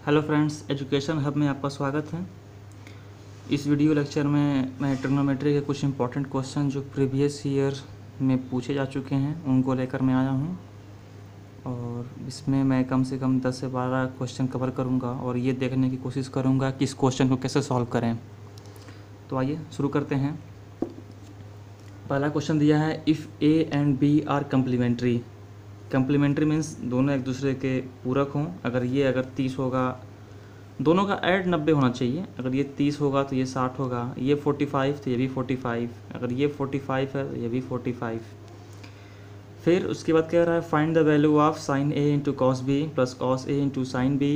Hello friends, education hub में आपका स्वागत है। इस वीडियो लेक्चर में मैं ट्रिग्नोमेट्री के कुछ इंपॉर्टेंट क्वेश्चन जो प्रीवियस ईयर में पूछे जा चुके हैं उनको लेकर मैं आया हूं और इसमें मैं कम से कम 10 से 12 क्वेश्चन कवर करूंगा और ये देखने की कोशिश करूंगा कि इस क्वेश्चन को कैसे सॉल्व करें। तो आइए शुरू करते हैं। पहला क्वेश्चन दिया है, if A and B are complementary. Complementary means दोनों एक दूसरे के पूरक हों। अगर 30 होगा, दोनों का ऐड 90 होना चाहिए। अगर ये 30 होगा तो ये 60 होगा, ये 45 तो ये भी 45, अगर ये 45 है तो ये भी 45। फिर उसके बाद कह रहा है find the value of sine A into cos B plus cos A into sine B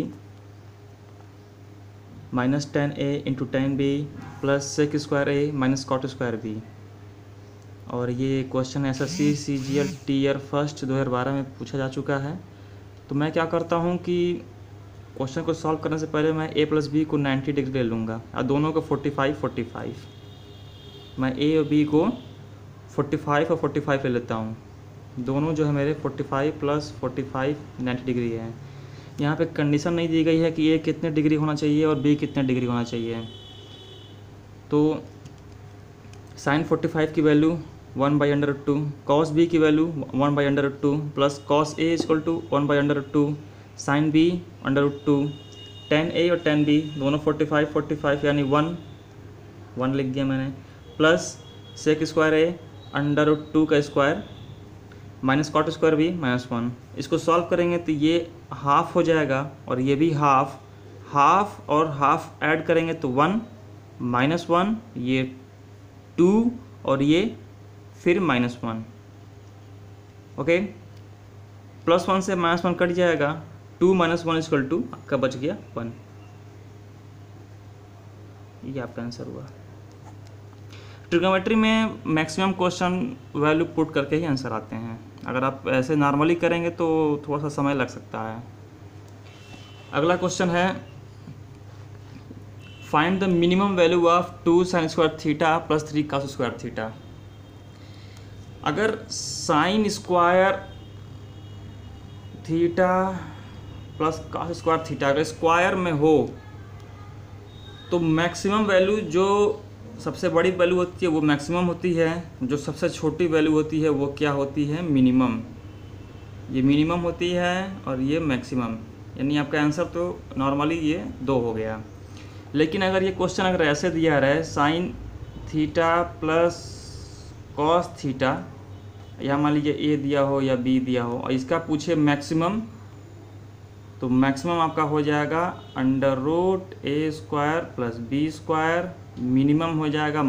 minus tan A into tan B plus sec square A minus cot square B. और ये question SSC CGL tier first 2012 में पूछा जा चुका है। तो मैं क्या करता हूँ कि क्वेश्चन को सॉल्व करने से पहले मैं a प्लस बी को 90 डिग्री ले लूँगा और दोनों को 45 मैं a और b को 45 और 45 ले लेता हूँ। दोनों जो है मेरे 45 प्लस 45 90 डिग्री है। यहाँ पे कंडीशन नहीं दी गई है कि a कितने डिग्री होना चाहिए और b कितने डिग्री होना चाहिए। तो साइन 45 की वैल्यू 1/√2, कॉस बी की value 1/√2 plus cos A equal to 1/√2, sine B √2, tan A और टेन बी दोनों 45 यानी 1 लिख दिया मैंने, प्लस सेक स्क्वायर ए √2 का square minus cot square B -1। इसको सॉल्व करेंगे तो ये हाफ हो जाएगा और ये भी हाफ और हाफ ऐड करेंगे तो 1 -1, ये 2 और ये फिर -1। ओके, +1 से -1 कट जाएगा, 2 - 1 इक्वल टू आपका बच गया 1। ये आपका आंसर हुआ। ट्रिग्नोमेट्री में मैक्सिमम क्वेश्चन वैल्यू पुट करके ही आंसर आते हैं। अगर आप ऐसे नॉर्मली करेंगे तो थोड़ा सा समय लग सकता है। अगला क्वेश्चन है, find the minimum value of 2 sin square theta plus 3 cos square theta. अगर sine square theta plus cos square theta अगर स्क्वायर में हो तो मैक्सिमम वैल्यू जो सबसे बड़ी वैल्यू होती है वो मैक्सिमम होती है, जो सबसे छोटी वैल्यू होती है वो क्या होती है, मिनिमम। ये मिनिमम होती है और ये मैक्सिमम, यानी आपका आंसर तो नॉर्मली ये 2 हो गया। लेकिन अगर ये क्वेश्चन अगर ऐसे दिया रहा है sine theta plus cos theta, या मान लीजिए ए दिया हो या बी दिया हो और इसका पूछे मैक्सिमम, तो मैक्सिमम आपका हो जाएगा √a² प्लस b², मिनिमम हो जाएगा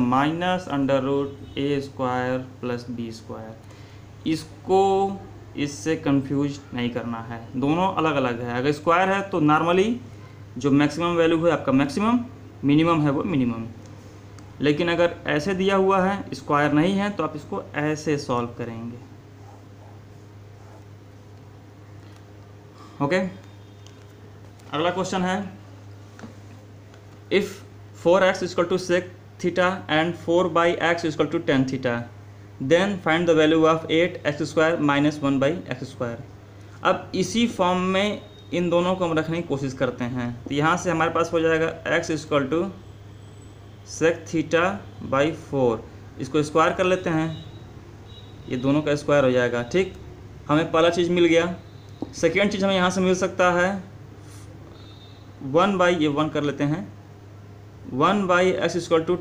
-√a² प्लस b²। इसको इससे कंफ्यूज नहीं करना है, दोनों अलग अलग है। अगर स्क्वायर है तो नॉर्मली जो मैक्सिमम वैल्यू है आपका मैक्सिमम, मिनिमम है वो मिनिमम। लेकिन अगर ऐसे दिया हुआ है स्क्वायर नहीं है तो आप इसको ऐसे सॉल्व करेंगे। ओके, अगला क्वेश्चन है, if 4x = sec theta and 4/x = tan theta then find the value of 8x² - 1/x²। अब इसी फॉर्म में इन दोनों को हम रखने की कोशिश करते हैं। तो यहाँ से हमारे पास हो जाएगा x = sec θ/4। इसको स्क्वायर कर लेते हैं, ये दोनों का स्क्वायर हो जाएगा। ठीक, हमें पहला चीज़ मिल गया। सेकेंड चीज़ हमें यहाँ से मिल सकता है 1/1 कर लेते हैं, 1/x =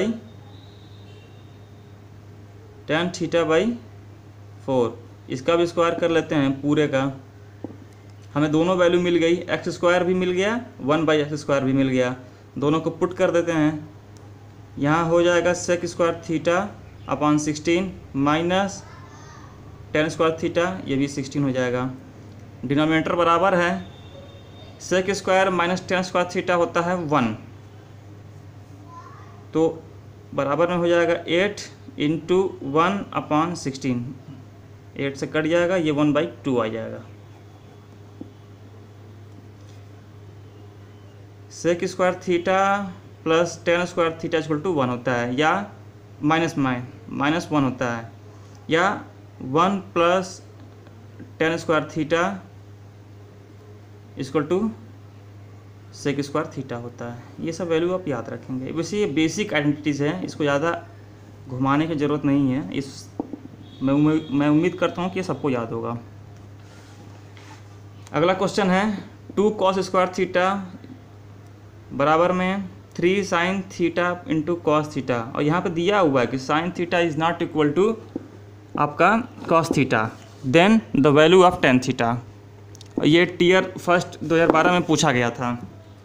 tan θ/4। इसका भी स्क्वायर कर लेते हैं पूरे का। हमें दोनों वैल्यू मिल गई, x² भी मिल गया, 1/x² भी मिल गया। दोनों को पुट कर देते हैं। यहाँ हो जाएगा sec² θ/16 माइनस tan² θ, ये भी 16 हो जाएगा। डिनोमिनेटर बराबर है, sec² माइनस tan² θ होता है 1, तो बराबर में हो जाएगा 8 × 1/16। 8 से कट जाएगा, ये 1/2 आ जाएगा। sec² θ प्लस tan² θ = 1 होता है, या -1 होता है, या 1 + tan² θ = सेक स्क्वायर थीटा होता है। ये सब वैल्यू आप याद रखेंगे। वैसे ये बेसिक आइडेंटिटीज़ हैं, इसको ज़्यादा घुमाने की ज़रूरत नहीं है। मैं उम्मीद करता हूँ कि ये सबको याद होगा। अगला क्वेश्चन है 2 cos स्क्वायर थीटा बराबर में 3 sin theta into cos theta, और यहाँ पे दिया हुआ है कि sin theta is not equal to आपका cos theta, then the value of tan theta. और ये टीयर फर्स्ट 2012 में पूछा गया था।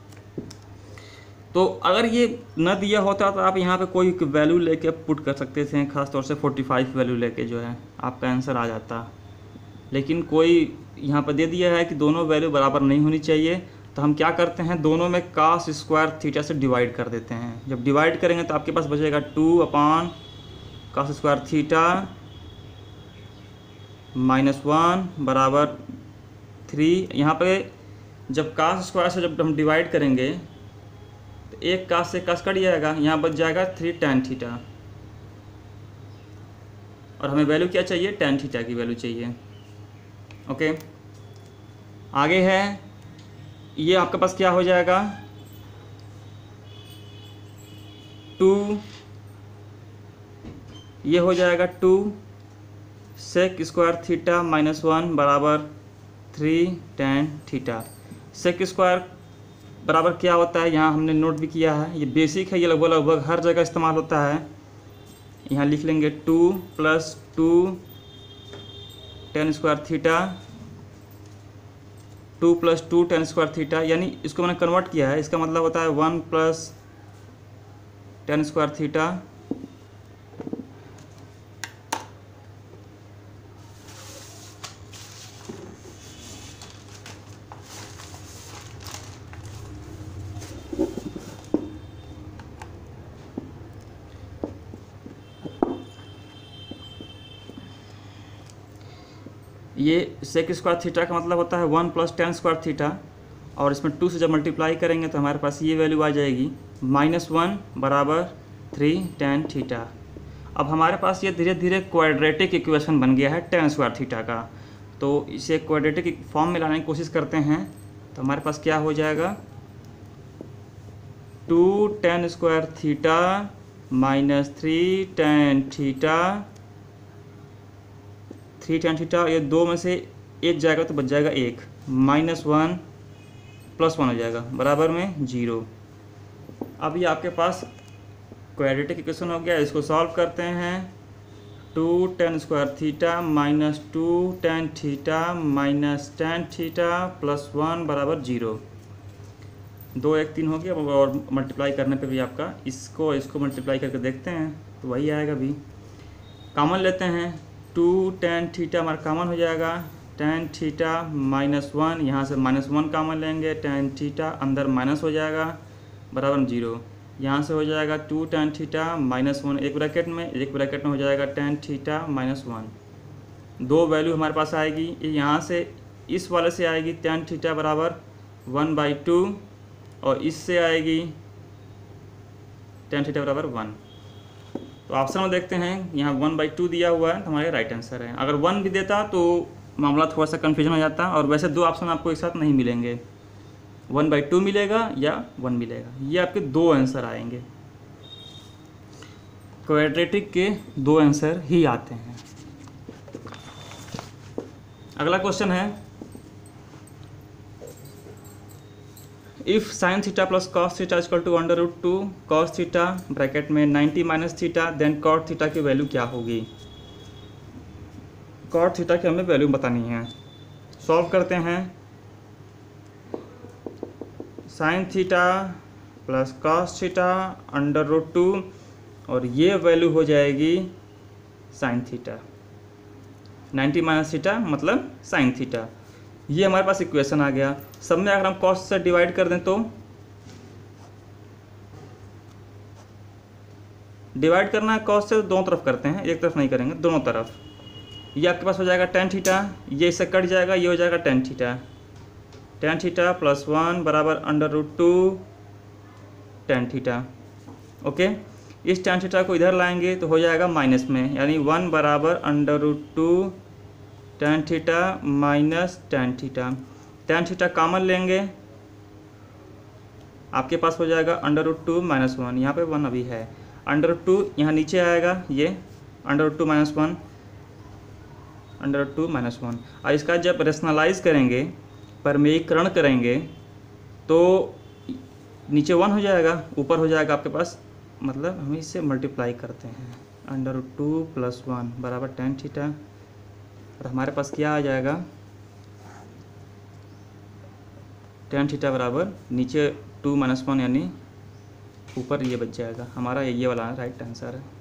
तो अगर ये न दिया होता तो आप यहाँ पे कोई वैल्यू लेके पुट कर सकते थे, खासतौर से 45 वैल्यू लेके जो है आपका आंसर आ जाता। लेकिन कोई यहाँ पर दे दिया है कि दोनों वैल्यू बराबर नहीं होनी चाहिए, तो हम क्या करते हैं, दोनों में cos स्क्वायर थीटा से डिवाइड कर देते हैं। जब डिवाइड करेंगे तो आपके पास बचेगा 2/cos स्क्वायर थीटा -1 बराबर 3। यहाँ पे जब cos स्क्वायर से जब हम डिवाइड करेंगे तो एक cos से cos कट जाएगा, यहाँ बच जाएगा 3 tan थीटा, और हमें वैल्यू क्या चाहिए, tan थीटा की वैल्यू चाहिए। ओके, आगे है, ये आपके पास क्या हो जाएगा, 2, ये हो जाएगा 2 सेक स्क्वायर थीटा -1 बराबर 3 tan थीटा। सेक स्क्वायर बराबर क्या होता है, यहाँ हमने नोट भी किया है, ये बेसिक है, ये लगभग हर जगह इस्तेमाल होता है। यहाँ लिख लेंगे 2 + 2 tan square theta, 2 + 2 tan square theta, यानी इसको मैंने कन्वर्ट किया है, इसका मतलब होता है 1 + tan स्क्वायर थीटा ये सेक स्क्वायर थीटा का मतलब होता है 1 + tan स्क्वायर थीटा, और इसमें 2 से जब मल्टीप्लाई करेंगे तो हमारे पास ये वैल्यू आ जाएगी -1 बराबर 3 tan थीटा। अब हमारे पास ये धीरे धीरे क्वाड्रेटिक इक्वेशन बन गया है tan स्क्वायर थीटा का, तो इसे क्वाड्रेटिक फॉर्म में लाने की कोशिश करते हैं। तो हमारे पास क्या हो जाएगा, 2 tan square theta -3 tan theta, 3 tan theta, ये दो में से एक जाएगा तो बच जाएगा 1, -1 + 1 हो जाएगा बराबर में 0। अब ये आपके पास क्वाड्रेटिक इक्वेशन हो गया। इसको सॉल्व करते हैं, 2 tan square theta -2 tan theta tan theta +1 बराबर 0। 2 1 3 हो गया, और मल्टीप्लाई करने पे भी आपका इसको मल्टीप्लाई करके देखते हैं तो वही आएगा। भी कॉमन लेते हैं, 2 tan थीटा हमारा कॉमन हो जाएगा, tan थीटा -1, यहाँ से -1 कॉमन लेंगे, tan थीटा अंदर माइनस हो जाएगा बराबर 0। यहाँ से हो जाएगा 2 tan थीटा -1 एक ब्रैकेट में हो जाएगा tan थीटा -1। दो वैल्यू हमारे पास आएगी, यहाँ से इस वाले से आएगी tan थीटा बराबर 1/2, और इससे आएगी tan थीटा बराबर 1। तो ऑप्शन में देखते हैं, यहाँ 1/2 दिया हुआ है तो हमारे राइट आंसर है। अगर 1 भी देता तो मामला थोड़ा सा कन्फ्यूजन हो जाता, और वैसे दो ऑप्शन आपको एक साथ नहीं मिलेंगे, 1/2 मिलेगा या 1 मिलेगा। ये आपके दो आंसर आएंगे, क्वाड्रेटिक के दो आंसर ही आते हैं। अगला क्वेश्चन है, if sin theta + cos theta = √2 cos theta bracket में 90 - थीटा, देन cot थीटा की वैल्यू क्या होगी। cot थीटा की हमें वैल्यू बतानी है। सॉल्व करते हैं, sin थीटा + cos थीटा √2, और ये वैल्यू हो जाएगी sin थीटा। 90 - थीटा मतलब sin थीटा। ये हमारे पास इक्वेशन आ गया। सब में अगर हम cos से डिवाइड कर दें तो डिवाइड करना है cos से, तो दोनों तरफ करते हैं, एक तरफ नहीं करेंगे, दोनों तरफ। ये आपके पास हो जाएगा tan थीटा, ये इससे कट जाएगा, ये हो जाएगा tan थीटा +1 बराबर √2 tan थीटा। ओके, इस tan थीटा को इधर लाएंगे तो हो जाएगा माइनस में, यानी 1 बराबर √2 tan theta -tan theta. tan theta common लेंगे आपके पास हो जाएगा √2 - 1, यहाँ पे 1 अभी है, √2 यहाँ नीचे आएगा, ये √2 - 1, √2 - 1। और इसका जब रेशनलाइज करेंगे, परमेयीकरण करेंगे, तो नीचे 1 हो जाएगा, ऊपर हो जाएगा आपके पास, मतलब हम इससे मल्टीप्लाई करते हैं, √2 + 1 बराबर tan थीटा, और हमारे पास क्या आ जाएगा, tan थीटा बराबर नीचे 2 - 1 यानी ऊपर ये बच जाएगा हमारा, ये वाला राइट आंसर है।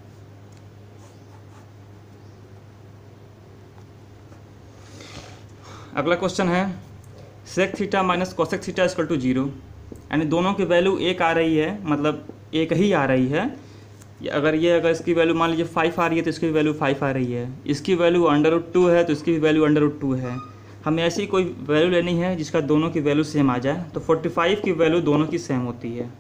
अगला क्वेश्चन है sec थीटा - cosec थीटा = 0, यानी दोनों की वैल्यू एक आ रही है, मतलब एक ही आ रही है। अगर इसकी वैल्यू मान लीजिए 5 आ रही है तो इसकी भी वैल्यू 5 आ रही है, इसकी वैल्यू √2 है तो इसकी भी वैल्यू √2 है। हमें ऐसी कोई वैल्यू लेनी है जिसका दोनों की वैल्यू सेम आ जाए, तो 45 की वैल्यू दोनों की सेम होती है।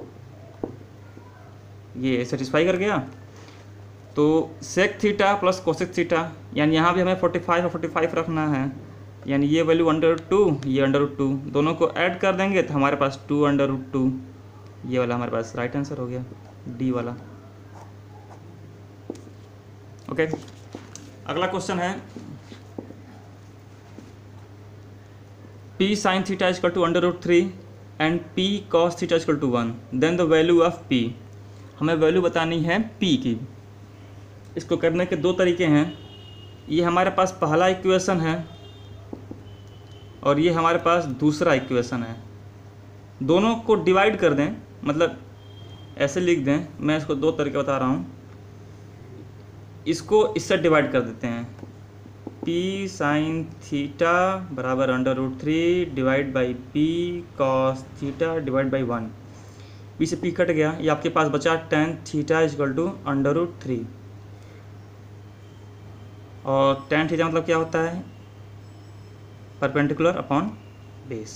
ये सेटिस्फाई कर गया। तो sec थीटा + cosec थीटा, यानी यहाँ भी हमें 45 और 45 रखना है, यानी ये वैल्यू √2, ये √2, दोनों को ऐड कर देंगे तो हमारे पास 2 √2, ये वाला हमारे पास राइट आंसर हो गया, डी वाला। ओके, अगला क्वेश्चन है p sin theta = √3 and p cos theta = 1, then the value of p। हमें वैल्यू बतानी है p की। इसको करने के दो तरीके हैं। ये हमारे पास पहला इक्वेशन है और ये हमारे पास दूसरा इक्वेशन है। दोनों को डिवाइड कर दें, मतलब ऐसे लिख दें, मैं इसको दो तरीके बता रहा हूँ। इसको इससे डिवाइड कर देते हैं, p sin थीटा बराबर √3 divide by p cos theta divide by 1। p से p कट गया, ये आपके पास बचा tan थीटा = √3, और tan थीटा मतलब क्या होता है, perpendicular upon base,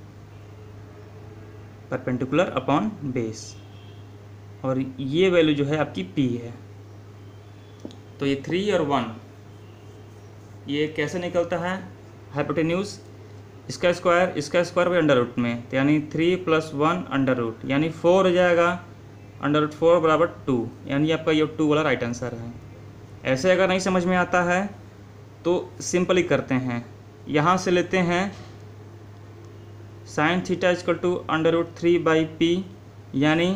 perpendicular upon base, और ये वैल्यू जो है आपकी p है। तो ये 3 और 1 ये कैसे निकलता है, हाइपोटेन्यूज इसका स्क्वायर बाई √, में, तो यानी 3 + 1 √, यानी 4 हो जाएगा, √4 बराबर 2, यानी आपका ये 2 वाला राइट आंसर है। ऐसे अगर नहीं समझ में आता है तो सिंपली करते हैं, यहाँ से लेते हैं sin थीटा = √3/p, यानी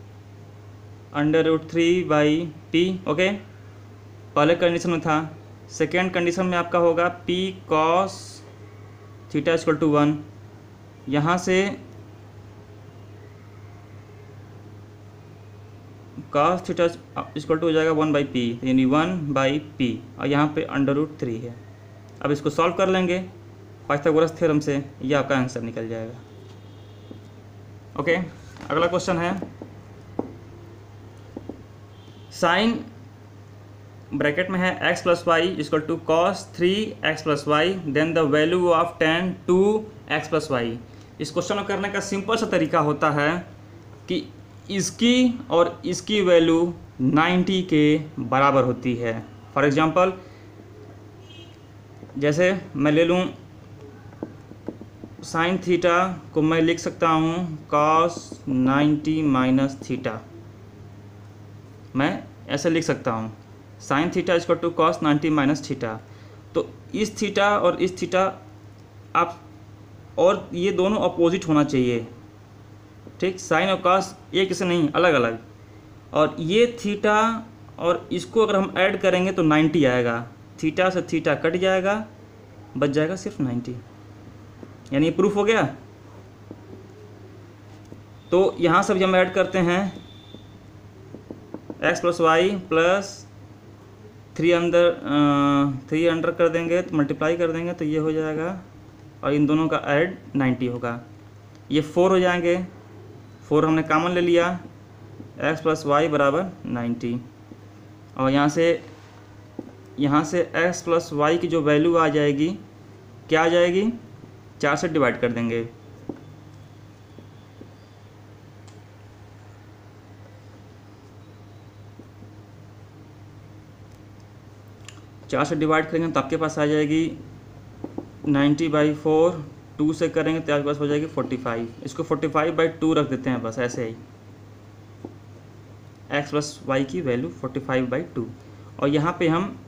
√3/p। ओके, पहले कंडीशन में था। सेकेंड कंडीशन में आपका होगा p cos थीटा = 1, यहाँ से cos थीटा = हो जाएगा 1/p, यानी 1/p, और यहाँ पे √3 है। अब इसको सॉल्व कर लेंगे पाइथागोरस थ्योरम से, ये आपका आंसर निकल जाएगा। ओके, अगला क्वेश्चन है साइन ब्रैकेट में है x + y = cos 3x + y, then the value of tan 2x + y। इस क्वेश्चन को करने का सिंपल सा तरीका होता है कि इसकी और इसकी वैल्यू 90 के बराबर होती है। फॉर एग्जांपल, जैसे मैं ले लूँ साइन थीटा को मैं लिख सकता हूँ cos 90 - थीटा, मैं ऐसे लिख सकता हूँ साइन थीटा = cos 90 - थीटा। तो इस थीटा और इस थीटा आप, और ये दोनों अपोजिट होना चाहिए, ठीक, साइन और cos एक से नहीं, अलग अलग। और ये थीटा और इसको अगर हम ऐड करेंगे तो 90 आएगा, थीटा से थीटा कट जाएगा, बच जाएगा सिर्फ 90, यानी ये प्रूफ हो गया। तो यहाँ से भी हम ऐड करते हैं x + y + 3 अंदर कर देंगे तो मल्टीप्लाई कर देंगे तो ये हो जाएगा, और इन दोनों का ऐड 90 होगा। ये 4 हो जाएंगे, 4 हमने कॉमन ले लिया, x + y = 90, और यहाँ से x + y की जो वैल्यू आ जाएगी, क्या आ जाएगी, 4 से डिवाइड कर देंगे। चार से डिवाइड करेंगे तो आपके पास आ जाएगी 90/4 2 से करेंगे तो आपके पास हो जाएगी 45। इसको 45/2 रख देते हैं बस ऐसे ही, x प्लस वाई की वैल्यू 45/2। और यहाँ पे हम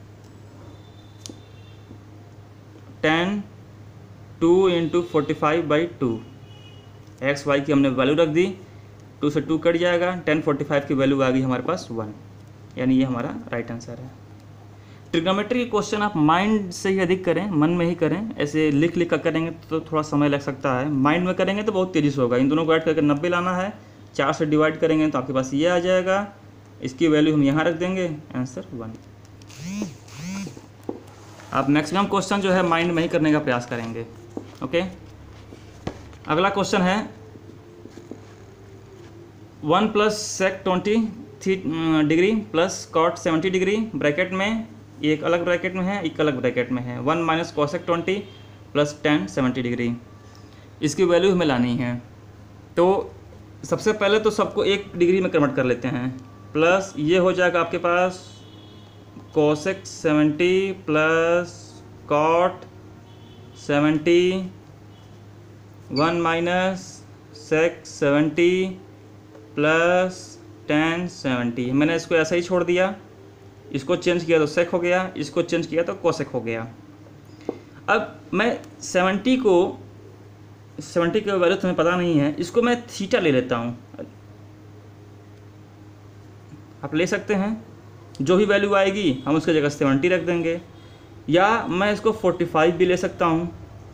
10 2 × 45/2 एक्स वाई की हमने वैल्यू रख दी, 2 से 2 कट जाएगा, 10 45 की वैल्यू आ गई हमारे पास 1, यानी ये हमारा राइट आंसर है। ट्रिग्नोमेट्री के क्वेश्चन आप माइंड से ही अधिक करें, मन में ही करें, ऐसे लिख लिख कर करेंगे तो थोड़ा समय लग सकता है, माइंड में करेंगे तो बहुत तेज़ी से होगा। इन दोनों को ऐड करके 90 लाना है, 4 से डिवाइड करेंगे तो आपके पास ये आ जाएगा, इसकी वैल्यू हम यहाँ रख देंगे, आंसर 1। आप मैक्सिमम क्वेश्चन जो है माइंड में ही करने का प्रयास करेंगे। ओके, अगला क्वेश्चन है 1 + sec 20 degree plus cot 70 degree, bracket में एक अलग ब्रैकेट में है, एक अलग ब्रैकेट में है, 1 - cosec 20 + tan 70 डिग्री, इसकी वैल्यू हमें लानी है। तो सबसे पहले तो सबको 1 डिग्री में कन्वर्ट कर लेते हैं, प्लस ये हो जाएगा आपके पास cosec 70 + cot 70 1 - sec 70 + tan 70। मैंने इसको ऐसा ही छोड़ दिया, इसको चेंज किया तो sec हो गया, इसको चेंज किया तो cosec हो गया। अब मैं 70 की वैल्यू तुम्हें पता नहीं है, इसको मैं थीटा ले लेता हूँ। आप ले सकते हैं, जो भी वैल्यू आएगी हम उसकी जगह 70 रख देंगे, या मैं इसको 45 भी ले सकता हूँ।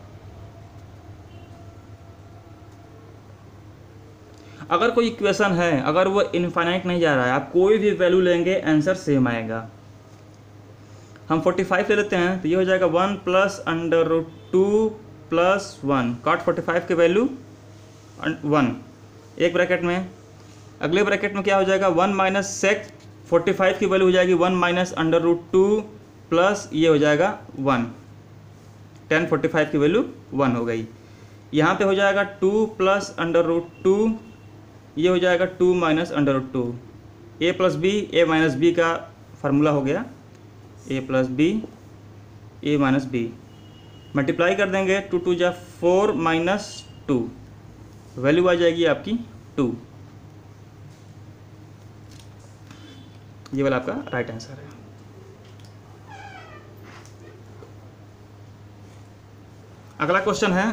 अगर कोई इक्वेशन है, अगर वो इनफाइनाइट नहीं जा रहा है, आप कोई भी वैल्यू लेंगे आंसर सेम आएगा। हम 45 ले लेते हैं तो ये हो जाएगा 1 + √2 + 1, cot 45 की वैल्यू 1 एक ब्रैकेट में, अगले ब्रैकेट में क्या हो जाएगा 1 - sec 45 की वैल्यू हो जाएगी 1 - √2 प्लस ये हो जाएगा 1, tan 45 की वैल्यू 1 हो गई। यहाँ पे हो जाएगा 2 + √2, ये हो जाएगा 2 - √2, a + b a - b का फार्मूला हो गया, a + b a - b, multiply कर देंगे, 2 × 2 = 4 - 2, वैल्यू आ जाएगी आपकी 2। ये वाला आपका राइट आंसर है। अगला क्वेश्चन है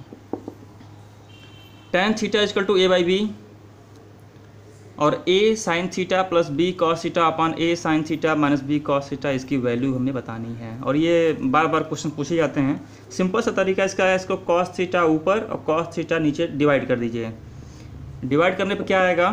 tan θ = a/b और a sin θ + b cos θ / a sin θ - b cos θ, इसकी वैल्यू हमने बतानी है। और ये बार बार क्वेश्चन पूछे जाते हैं। सिंपल सा तरीका इसका है, इसको cos θ ऊपर और cos θ नीचे डिवाइड कर दीजिए। डिवाइड करने पे क्या आएगा,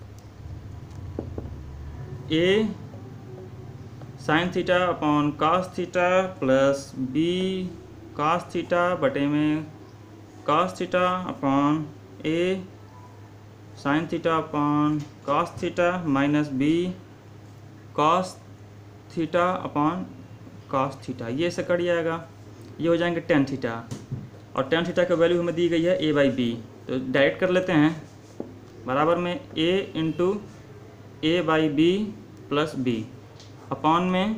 a sin θ / cos θ plus b cos θ बटे में cos θ / a sin θ / cos θ minus b cos θ / cos θ, ये से कट जाएगा, ये हो जाएंगे tan θ, और tan θ की वैल्यू हमें दी गई है a/b, तो डायरेक्ट कर लेते हैं, बराबर में a × a/b plus b upon में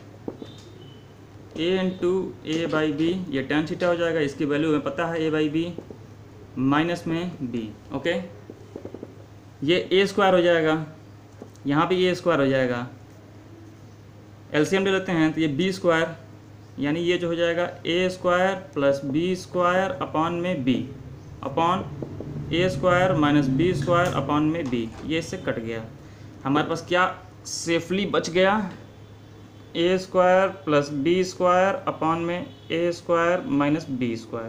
a × a/b, ये tan θ हो जाएगा, इसकी वैल्यू हमें पता है a/b, माइनस में b। ओके, ये a² हो जाएगा, यहाँ पे a² हो जाएगा, एलसीएम ले लेते हैं तो ये b², यानी ये जो हो जाएगा a² प्लस b² अपॉन में b upon a² minus b² upon में b, ये इससे कट गया। हमारे पास क्या सेफली बच गया, a² प्लस b² अपॉन में a² माइनस b²,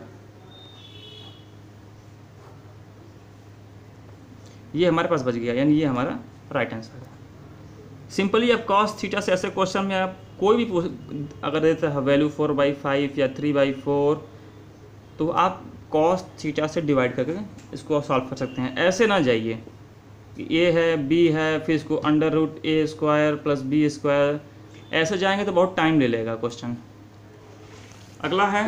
ये हमारे पास बच गया, यानी ये हमारा राइट आंसर है। सिंपली अब cos θ से ऐसे क्वेश्चन में आप कोई भी अगर देते हैं वैल्यू 4/5 या 3/4, तो आप cos θ से डिवाइड करके इसको सॉल्व कर सकते हैं। ऐसे ना जाइए कि a है b है फिर इसको √a² प्लस b², ऐसे जाएंगे तो बहुत टाइम ले लेगा क्वेश्चन। अगला है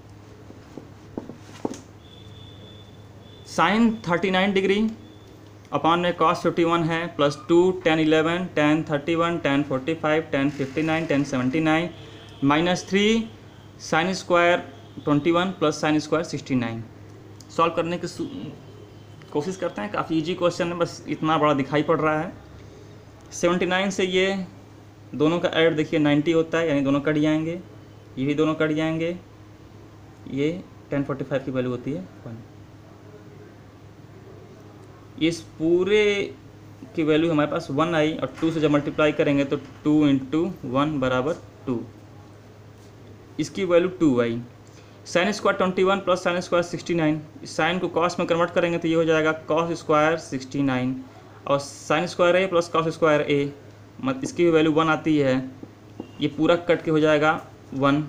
sin 39 डिग्री अपॉन में cos 51 है plus 2 tan 11 tan 31 tan 45 tan 59 tan 79 minus 3 sin² 21 plus sine square 69 solve करने की कोशिश करते हैं। काफ़ी इजी क्वेश्चन है, बस इतना बड़ा दिखाई पड़ रहा है। 79 से ये दोनों का ऐड देखिए 90 होता है, यानी दोनों कट जाएंगे, ये भी दोनों कट जाएंगे, ये 1045 की वैल्यू होती है 1। इस पूरे की वैल्यू हमारे पास 1 आई और 2 से जब मल्टीप्लाई करेंगे तो 2 × 1 बराबर 2, इसकी वैल्यू 2 आई। Sine square 21 plus sine square 69, sine को कॉस में कन्वर्ट करेंगे तो ये हो जाएगा कॉस स्क्वायर 69 और sine square A plus cos square A, मतलब इसकी भी वैल्यू 1 आती है। ये पूरा कट के हो जाएगा 1।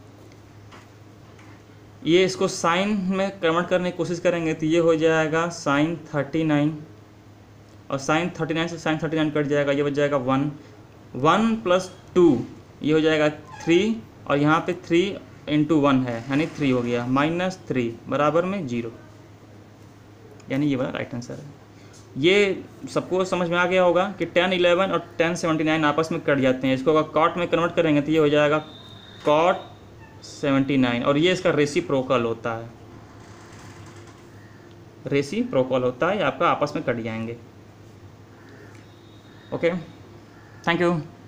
ये इसको साइन में कन्वर्ट करने की कोशिश करेंगे तो ये हो जाएगा साइन 39 और साइन 39 से साइन 39 कट जाएगा, ये बच जाएगा 1। 1 + 2 ये हो जाएगा 3 और यहाँ पे 3 × 1 है यानी 3 हो गया, -3 बराबर में 0, यानी ये वाला राइट आंसर है। ये सबको समझ में आ गया होगा कि 10, 11 और 1079 आपस में कट जाते हैं। इसको अगर कॉट में कन्वर्ट करेंगे तो ये हो जाएगा कॉट 79 और ये इसका रेसिप्रोकल होता है, रेसिप्रोकल होता है, ये आपका आपस में कट जाएंगे। Okay, thank you.